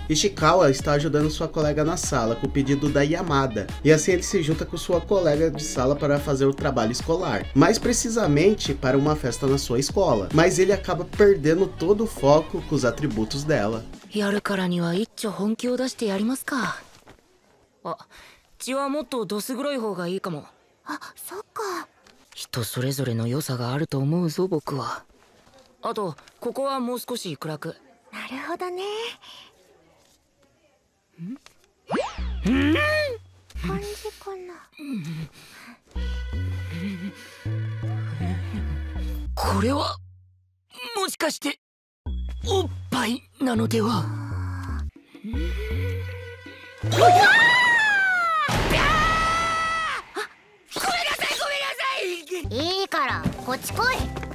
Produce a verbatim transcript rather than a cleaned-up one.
Ishikawa está ajudando sua colega na sala com o pedido da Yamada, e assim ele se junta com sua colega de sala para fazer o trabalho escolar, mais precisamente para uma festa na sua escola, mas ele acaba perdendo todo o foco com os atributos dela. やるからには一丁本気を出してやりますか。あ、血はもっとどす黒い方がいいかも。あ、そっか。人それぞれの良さがあると思うぞ僕は。あとここはもう少し暗く。なるほどね。ん？ん？感じかな。これはもしかしておっぱいなのでは。ごめんなさいごめんなさい。いいからこっち来い。